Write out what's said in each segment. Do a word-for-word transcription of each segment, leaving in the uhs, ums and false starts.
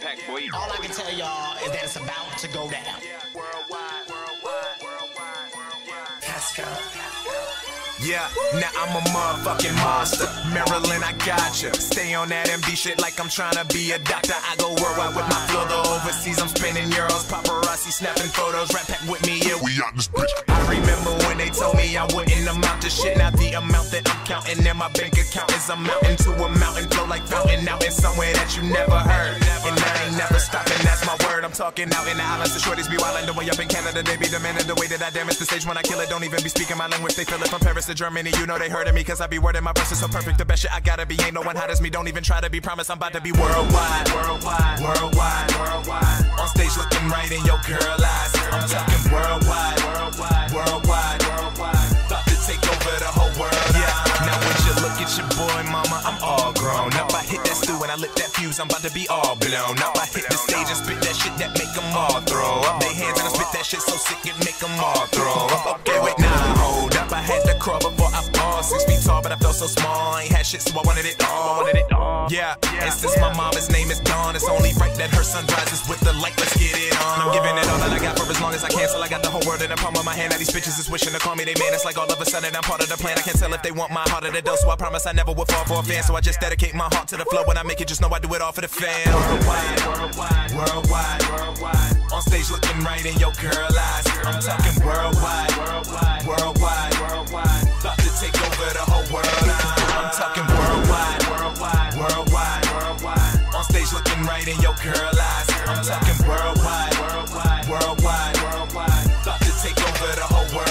pack, boy. All I can tell y'all is that it's about to go down. Yeah, now I'm a motherfucking monster. Maryland, I gotcha. Stay on that M D shit like I'm tryna be a doctor. I go worldwide with my flow, though overseas I'm spinning euros. Paparazzi snapping photos, Rat Pack with me, yeah, we out this bitch. I remember when they told me I wouldn't amount to shit. Now the amount that I'm counting in my bank account is a mountain to a mountain, flow like fountain out in somewhere that you never heard. And I ain't never stopping, that's my word. I'm talking out in the islands, the shorties be wildin' the way up in Canada. They be demanding the way that I damage the stage when I kill it. Don't even be speaking my language, they feel it from Paris to Germany. You know they heard of me cause I be wording my verses so perfect. The best shit I gotta be, ain't no one hot as me. Don't even try to be, promise I'm about to be worldwide. Worldwide, worldwide, worldwide. On stage looking right in your girl eyes. I'm talking worldwide, worldwide, worldwide, worldwide. About to take over the whole world. Yeah, now when you look at your boy mama, I'm all grown up. I hit that stew and I lit that fuse, I'm about to be all blown up. I hit the stage and spit that shit that make them all throw up their hands and I spit that shit so sick it make them all throw up. Okay, wait, now hold up. I had to crawl before I fall. Six feet tall, but I felt so small. I ain't had shit, so I wanted it all. Wanted it all. Yeah, and since my mama's name is Dawn, it's only right that her sun rises with the light. Let's get it on. I'm giving it all that I got for as long as I can, so I got the whole world in the palm of my hand. Now these bitches is wishing to call me they man. It's like all of a sudden I'm part of the plan. I can't tell if they want my heart or the dough, so I promise I never will fall for a fan. So I just dedicate my heart to the flow. When I make it, just know I do it all for the fans. Worldwide, worldwide, worldwide, worldwide. On stage looking right in your girl eyes. I'm talking worldwide, worldwide, worldwide, worldwide. About to take over the whole world. I'm talking worldwide, worldwide, worldwide, worldwide. On stage looking right in your girl eyes. I'm talking worldwide, worldwide, worldwide, worldwide. About to take over the whole world.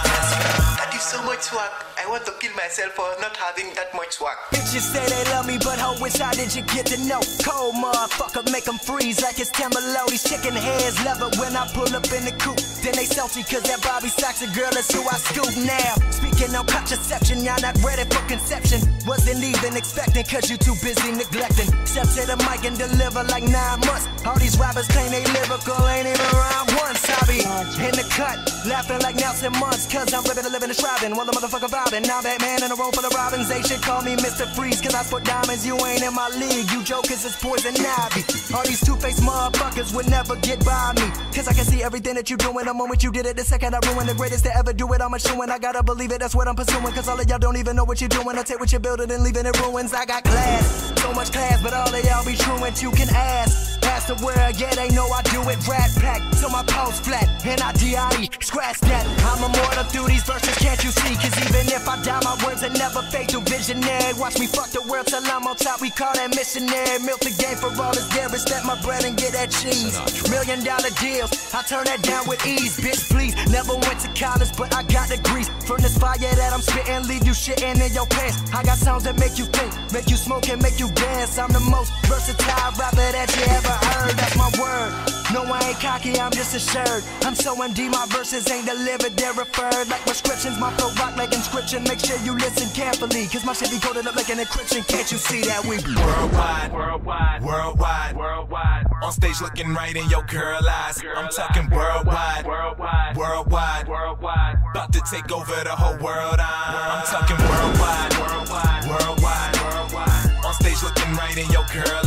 I do so much work. I want to kill myself for not having that much work. Bitches say they love me, but ho, which how did you get to know? Cold motherfucker, make them freeze like it's Timberlow. These chicken heads love it when I pull up in the coupe. Then they salty cause that Bobby Saxon girl is who I scoop now. Speaking on contraception, y'all not ready for conception. Wasn't even expecting cause you too busy neglecting. Step to the mic and deliver like nine months. All these rappers claim they lyrical, ain't even around once. I be in the cut, laughing like Nelson Muntz, cause I'm living to live in the shrouding while the motherfucker vibing. Now Batman in a room full of robins, they should call me Mister Freeze, cause I sport diamonds, you ain't in my league. You jokers is poison ivy. All these two-faced motherfuckers would never get by me, cause I can see everything that you doing. The moment you did it, the second I ruined. The greatest to ever do it, I'm a shooin'. I gotta believe it, that's what I'm pursuing, cause all of y'all don't even know what you're doing. I take what you're building and leaving it ruins. I got class, so much class, but all of y'all be truant. You can ask, past the world, yeah, they know I do it. Rat Pack, so my post flat, N I D I E, scratch that. I'm immortal through these verses, can't you see? Cause even if I die, my words will never fade through visionary. Watch me fuck the world till I'm on top, we call that missionary. Milk the game for all this dead, step my bread and get that cheese. Million dollar deals, I turn that down with ease. Bitch, please, never went to college, but I got degrees. From this fire that I'm spitting, leave you shitting in your pants. I got sounds that make you think, make you smoke and make you dance. I'm the most versatile rapper that you ever heard, that's my word. No, I ain't cocky, I'm just assured. I'm so M D, my verses ain't delivered, they're referred like prescriptions. My flow rock like inscription, make sure you listen carefully, cause my shit be coded up like an encryption. Can't you see that we be worldwide, worldwide, worldwide, worldwide. On stage looking right in your girl eyes. I'm talking worldwide, worldwide, worldwide, worldwide. About to take over the whole world. I'm talking worldwide, worldwide, worldwide, worldwide. On stage looking right in your girl